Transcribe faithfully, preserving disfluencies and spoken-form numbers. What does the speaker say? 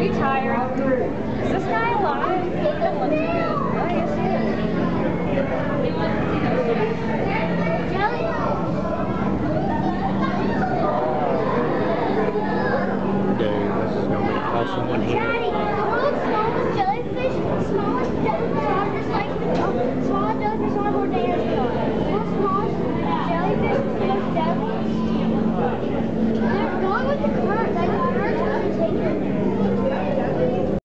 you tired? Is this guy alive? He doesn't look too good. Oh, yes, he is. Jelly? Dude, this is gonna be awesome one here. Daddy, the world's smallest jellyfish, smallest jellyfish are just like uh, small jellyfish on more days.